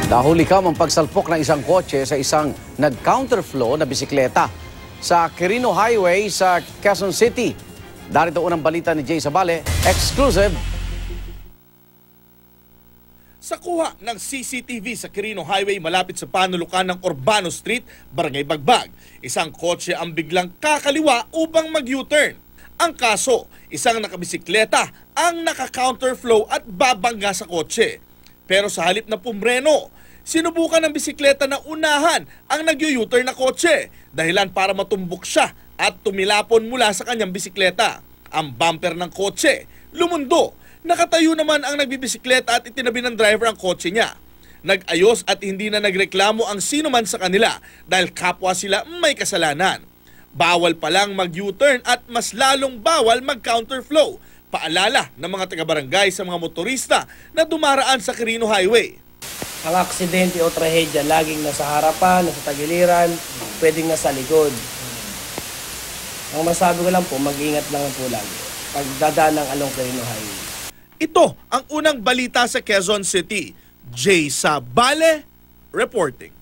Nahuli kam ang pagsalpok ng isang kotse sa isang nag-counterflow na bisikleta sa Quirino Highway sa Quezon City. Darito unang balita ni Jay Sabale, exclusive. Sa kuha ng CCTV sa Quirino Highway malapit sa panulukan ng Urbano Street, Barangay Bagbag, isang kotse ang biglang kakaliwa upang mag-U-turn. Ang kaso, isang nakabisikleta ang naka-counterflow at babangga sa kotse. Pero sa halip na pumreno, sinubukan ng bisikleta na unahan ang nag-U-turn na kotse, dahilan para matumbok siya at tumilapon mula sa kanyang bisikleta. Ang bumper ng kotse lumundo. Nakatayo naman ang nagbibisikleta at itinabi ng driver ang kotse niya. Nag-ayos at hindi na nagreklamo ang sino man sa kanila dahil kapwa sila may kasalanan. Bawal palang mag-U-turn at mas lalong bawal mag-counterflow. Paalala ng mga taga-barangay sa mga motorista na dumaraan sa Quirino Highway. Ang aksidente o trahedya laging nasa harapan, nasa tagiliran, pwedeng nasa likod. Ang masabi ko lang po, mag-ingat lang po lagi pagdadaan ng along Quirino Highway. Ito ang unang balita sa Quezon City. Jay Sabale reporting.